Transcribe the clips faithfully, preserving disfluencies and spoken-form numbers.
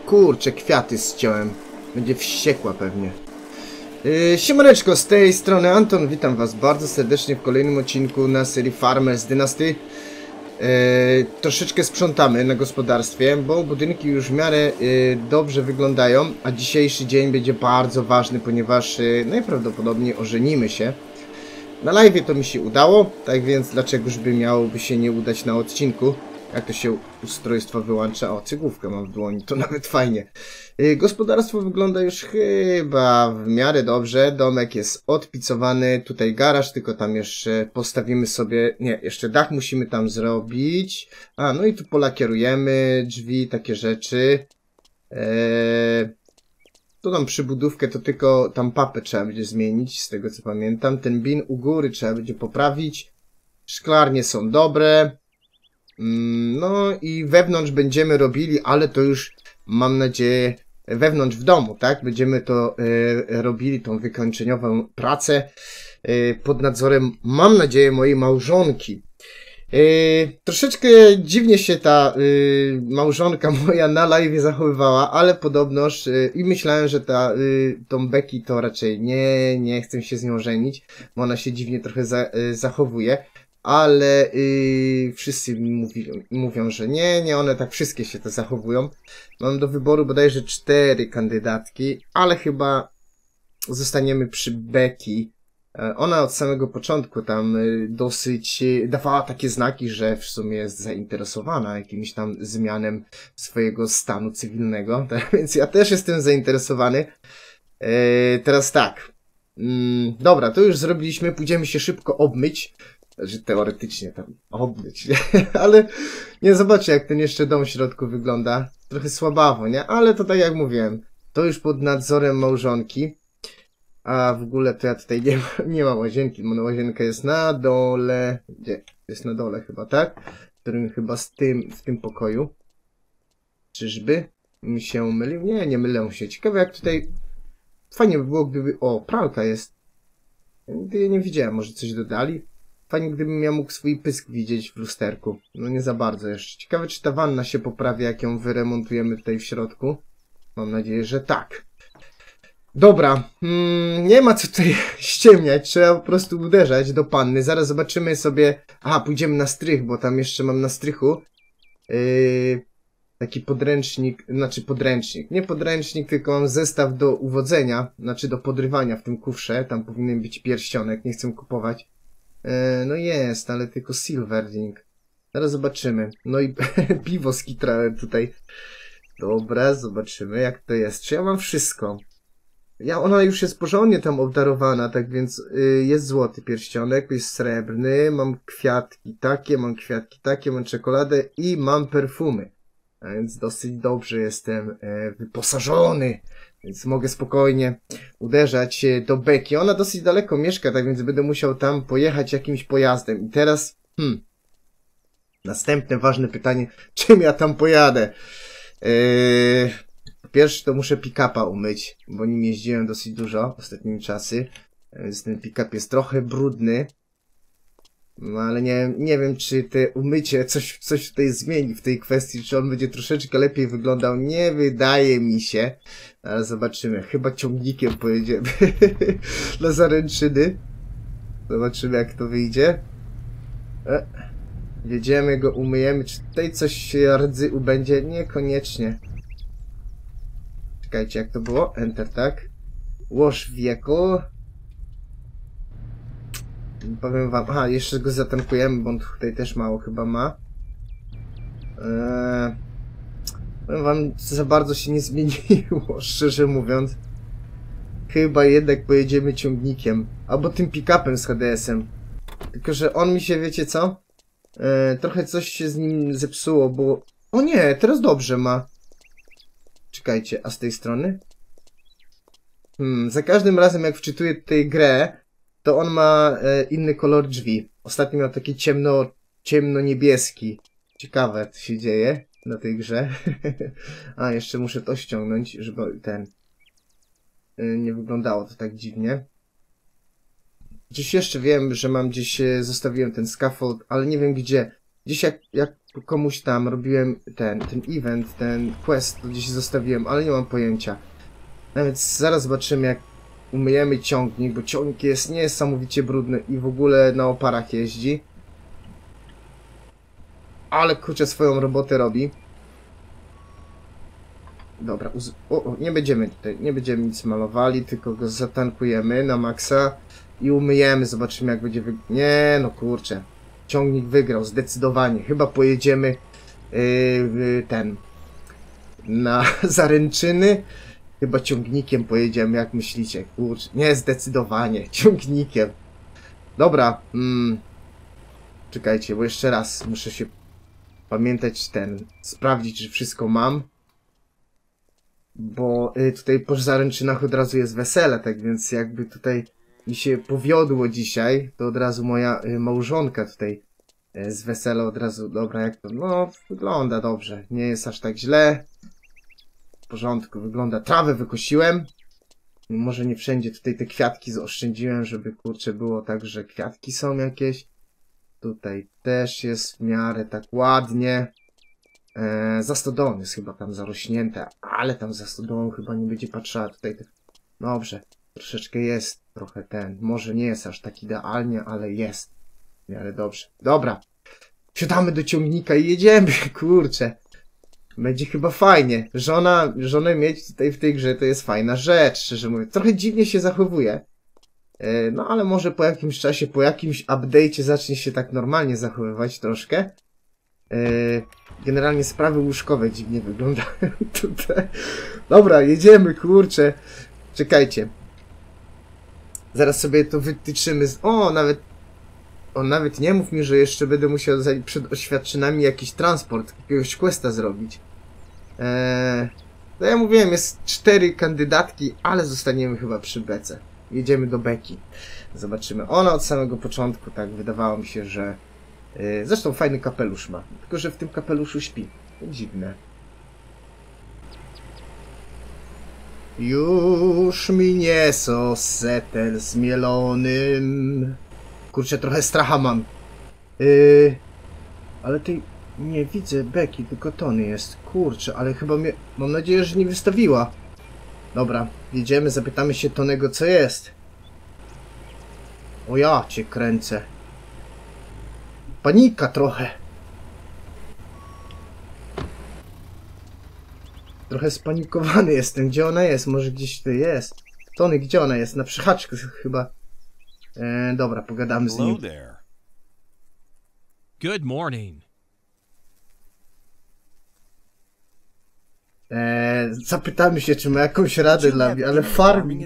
kurczę, kwiaty ściąłem. Będzie wściekła pewnie. Yy, siemaneczko, z tej strony Anton, witam was bardzo serdecznie w kolejnym odcinku na serii Farmers Dynasty. Yy, troszeczkę sprzątamy na gospodarstwie, bo budynki już w miarę yy, dobrze wyglądają, a dzisiejszy dzień będzie bardzo ważny, ponieważ yy, najprawdopodobniej ożenimy się. Na live to mi się udało, tak więc dlaczegoż by miałoby się nie udać na odcinku? Jak to się ustrojstwo wyłącza? O, cygłówkę mam w dłoni, to nawet fajnie. Yy, gospodarstwo wygląda już chyba w miarę dobrze. Domek jest odpicowany. Tutaj garaż, tylko tam jeszcze postawimy sobie... Nie, jeszcze dach musimy tam zrobić. A, no i tu polakierujemy, drzwi, takie rzeczy. Yy, tu tam przybudówkę to tylko tam papę trzeba będzie zmienić, z tego co pamiętam. Ten bin u góry trzeba będzie poprawić. Szklarnie są dobre. No i wewnątrz będziemy robili, ale to już mam nadzieję wewnątrz w domu, tak? Będziemy to y, robili, tą wykończeniową pracę y, pod nadzorem, mam nadzieję, mojej małżonki. Y, troszeczkę dziwnie się ta y, małżonka moja na live zachowywała, ale podobnoż y, i myślałem, że ta y, tą Becky to raczej nie, nie chcę się z nią żenić, bo ona się dziwnie trochę za, y, zachowuje. Ale yy, wszyscy mi mówi, mówią, że nie, nie, one tak wszystkie się to zachowują. Mam do wyboru bodajże cztery kandydatki, ale chyba zostaniemy przy Becky. Ona od samego początku tam dosyć dawała takie znaki, że w sumie jest zainteresowana jakimś tam zmianem swojego stanu cywilnego. Tak więc ja też jestem zainteresowany. Yy, teraz tak. Yy, dobra, to już zrobiliśmy, pójdziemy się szybko obmyć. Że teoretycznie tam obmyć, nie? Ale nie zobaczcie, jak ten jeszcze dom w środku wygląda. Trochę słabawo, nie? Ale to tak jak mówiłem, to już pod nadzorem małżonki. A w ogóle to ja tutaj nie, ma, nie mam łazienki, bo łazienka jest na dole. Gdzie? Jest na dole chyba, tak? W którym chyba z tym, w tym pokoju. Czyżby mi się mylił? Nie, nie mylę się. Ciekawe jak tutaj... Fajnie by było, gdyby... O, pralka jest. Ja nie widziałem, może coś dodali? Fajnie, gdybym ja mógł swój pysk widzieć w lusterku. No nie za bardzo jeszcze. Ciekawe, czy ta wanna się poprawi, jak ją wyremontujemy tutaj w środku. Mam nadzieję, że tak. Dobra. Hmm, nie ma co tutaj ściemniać. Trzeba po prostu uderzać do panny. Zaraz zobaczymy sobie... Aha, pójdziemy na strych, bo tam jeszcze mam na strychu. Yy, taki podręcznik. Znaczy podręcznik. Nie podręcznik, tylko mam zestaw do uwodzenia. Znaczy do podrywania w tym kufrze. Tam powinien być pierścionek. Nie chcę kupować. No jest, ale tylko silverling. Zaraz zobaczymy. No i piwo skitrałem tutaj. Dobra, zobaczymy jak to jest. Czy ja mam wszystko? Ja, ona już jest porządnie tam obdarowana, tak więc y, jest złoty pierścionek, jest srebrny, mam kwiatki takie, mam kwiatki takie, mam czekoladę i mam perfumy. A więc dosyć dobrze jestem e, wyposażony. Więc mogę spokojnie uderzać do Becky. Ona dosyć daleko mieszka, tak więc będę musiał tam pojechać jakimś pojazdem. I teraz, hmm, następne ważne pytanie, czym ja tam pojadę? Yy, po pierwsze to muszę pick-upa umyć, bo nim jeździłem dosyć dużo ostatnimi czasy. Więc ten pick-up jest trochę brudny. No ale nie, nie wiem, czy te umycie coś, coś tutaj zmieni w tej kwestii, czy on będzie troszeczkę lepiej wyglądał. Nie wydaje mi się. Ale zobaczymy. Chyba ciągnikiem pojedziemy na zaręczyny. Zobaczymy, jak to wyjdzie. E, jedziemy, go umyjemy. Czy tutaj coś się rdzy ubędzie? Niekoniecznie. Czekajcie, jak to było? Enter, tak? Łoż wieku. Powiem wam, aha, jeszcze go zatankujemy, bo on tutaj też mało chyba ma. Eee, powiem wam, za bardzo się nie zmieniło, szczerze mówiąc. Chyba jednak pojedziemy ciągnikiem, albo tym pick-upem z H D S-em. Tylko, że on mi się, wiecie co? Eee, trochę coś się z nim zepsuło, bo... O nie, teraz dobrze ma. Czekajcie, a z tej strony? Hmm, za każdym razem jak wczytuję tutaj grę, to on ma e, inny kolor drzwi. Ostatnio miał taki ciemno, ciemno-niebieski. Ciekawe, co się dzieje na tej grze. A, jeszcze muszę to ściągnąć, żeby ten... E, nie wyglądało to tak dziwnie. Gdzieś jeszcze wiem, że mam gdzieś... E, zostawiłem ten scaffold, ale nie wiem gdzie. Dziś jak, jak komuś tam robiłem ten, ten event, ten quest, to gdzieś zostawiłem, ale nie mam pojęcia. No więc zaraz zobaczymy, jak umyjemy ciągnik, bo ciągnik jest niesamowicie brudny i w ogóle na oparach jeździ. Ale kurczę, swoją robotę robi. Dobra, o, o, nie będziemy tutaj, nie będziemy nic malowali, tylko go zatankujemy na maksa i umyjemy, zobaczymy jak będzie wy... Nie, no kurczę. Ciągnik wygrał, zdecydowanie. Chyba pojedziemy yy, ten na zaręczyny. Chyba ciągnikiem pojedziemy, jak myślicie? Kurczę, nie, zdecydowanie, ciągnikiem. Dobra, mm, czekajcie, bo jeszcze raz muszę się pamiętać ten, sprawdzić, czy wszystko mam. Bo y, tutaj po zaręczynach od razu jest wesele, tak więc jakby tutaj mi się powiodło dzisiaj, to od razu moja y, małżonka tutaj y, z wesela od razu, dobra, jak to, no, wygląda dobrze, nie jest aż tak źle. W porządku, wygląda, trawę wykosiłem. Może nie wszędzie tutaj te kwiatki zaoszczędziłem, żeby kurczę było tak, że kwiatki są jakieś. Tutaj też jest w miarę tak ładnie. Eee, za stodołą jest chyba tam zarośnięte, ale tam za stodołą chyba nie będzie patrzała tutaj. Dobrze, troszeczkę jest trochę ten, może nie jest aż tak idealnie, ale jest w miarę dobrze. Dobra, siadamy do ciągnika i jedziemy, kurczę. Będzie chyba fajnie. Żona, żonę mieć tutaj w tej grze to jest fajna rzecz, szczerze mówiąc. Trochę dziwnie się zachowuje. Eee, no ale może po jakimś czasie, po jakimś update'cie zacznie się tak normalnie zachowywać troszkę. Eee, generalnie sprawy łóżkowe dziwnie wyglądają tutaj. Dobra, jedziemy, kurczę. Czekajcie. Zaraz sobie to wytyczymy. Z... O, nawet... O, nawet nie mów mi, że jeszcze będę musiał przed oświadczynami jakiś transport, jakiegoś questa zrobić. Eee... No ja mówiłem, jest cztery kandydatki, ale zostaniemy chyba przy Bece. Jedziemy do Beki. Zobaczymy. Ona od samego początku, tak, wydawało mi się, że... Yy, zresztą fajny kapelusz ma. Tylko, że w tym kapeluszu śpi. To dziwne. Już mi nieco setel zmielonym. Kurczę, trochę stracha mam. Yy... Ale tej... Nie widzę Beki, tylko Tony jest. Kurczę, ale chyba mnie... Mam nadzieję, że nie wystawiła. Dobra, jedziemy, zapytamy się Tonego, co jest. O ja cię kręcę. Panika trochę. Trochę spanikowany jestem. Gdzie ona jest? Może gdzieś tu jest. Tony, gdzie ona jest? Na przychaczku chyba. E, dobra, pogadamy z nim. Good morning. E, zapytamy się, czy ma jakąś radę dla mnie, ale farming.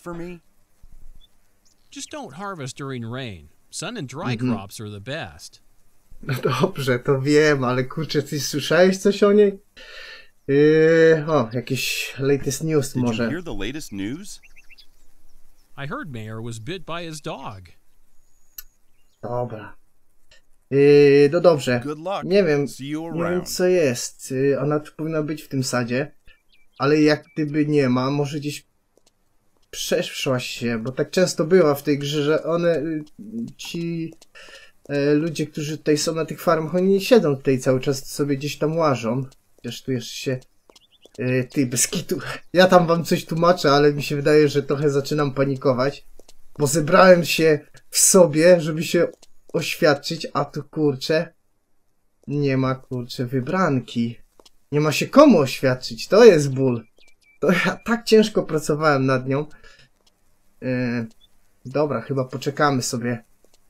Just don't harvest during rain. Sun and dry Mhm. crops are the best. No dobrze, to wiem, ale kurczę, ty słyszałeś coś o niej? Yy, o, jakiś latest news Did you może. hear the latest news? I heard Mayor was bit by his dog. Dobra. Yy, no dobrze. Good luck. Nie wiem, See you nie wiem around. co jest. Yy, ona tu powinna być w tym sadzie. Ale jak gdyby nie ma, może gdzieś przeszła się, bo tak często była w tej grze, że one, y, ci y, ludzie, którzy tutaj są na tych farmach, oni nie siedzą tutaj cały czas, sobie gdzieś tam łażą. Chociaż tu jeszcze się... Y, ty, bez kitu. Ja tam wam coś tłumaczę, ale mi się wydaje, że trochę zaczynam panikować. Bo zebrałem się w sobie, żeby się oświadczyć, a tu kurczę... Nie ma kurczę wybranki. Nie ma się komu oświadczyć, to jest ból. To ja tak ciężko pracowałem nad nią. Yy, dobra, chyba poczekamy sobie.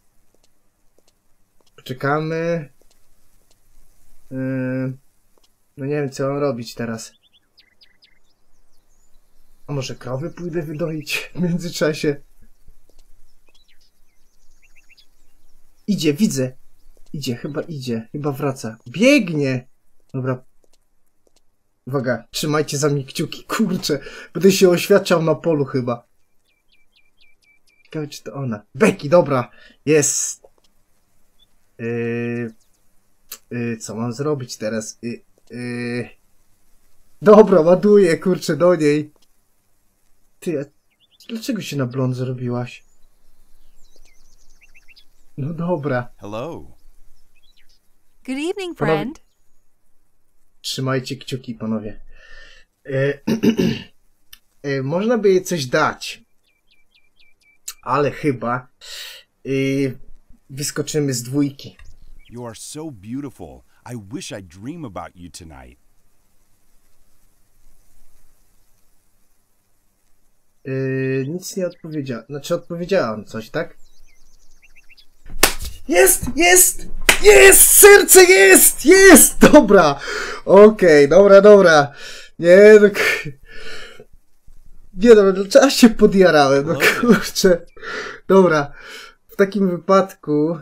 Poczekamy. Yy, no nie wiem, co mam robić teraz. A może krowy pójdę wydoić w międzyczasie? Idzie, widzę. Idzie, chyba idzie. Chyba wraca. Biegnie! Dobra. Uwaga, trzymajcie za mnie kciuki, kurczę. Będę się oświadczał na polu chyba. Ciekawe, czy to ona. Beki, dobra. Jest. Yy, yy, co mam zrobić teraz? Yy, yy. Dobra, ładuję, kurczę, do niej. Ty, a dlaczego się na blond zrobiłaś? No dobra. Hello. Good evening, Panowie, friend. trzymajcie kciuki, panowie. E, e, można by jej coś dać, ale chyba e, wyskoczymy z dwójki. You are so beautiful. I wish I'd dream about you tonight. E, nic nie odpowiedziała. Znaczy odpowiedziałam coś, tak? Jest! Jest! Jest! Serce jest! Jest! Dobra! Okej, okay, dobra, dobra. Nie, no... Nie, dobra, dlaczego się podjarałem? No kurczę. Dobra. W takim wypadku...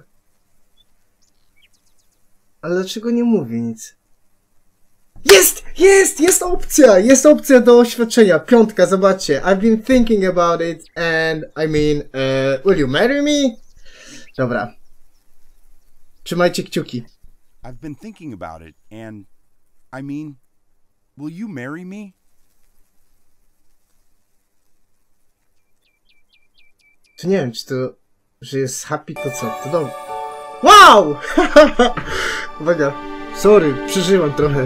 Ale dlaczego nie mówię nic? Jest! Jest! Jest opcja! Jest opcja do oświadczenia. Piątka, zobaczcie. I've been thinking about it and I mean, uh, will you marry me? Dobra. Trzymajcie kciuki. I've been thinking about it, and I mean, will you marry me? To nie wiem, czy to, że jest happy, to co? To dobrze. Wow! Uwaga. Sorry, przeżyłam trochę.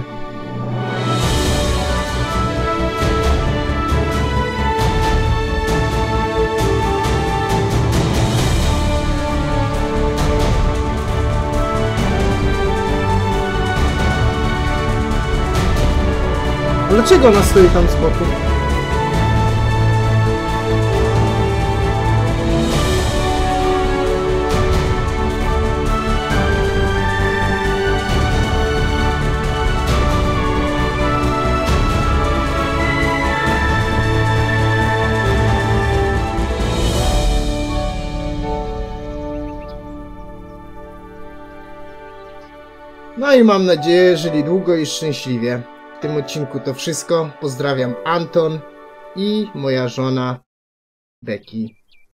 Dlaczego ona stoi tam z boku? No i mam nadzieję, że żyli długo i szczęśliwie. W tym odcinku to wszystko. Pozdrawiam, Anton i moja żona Becky.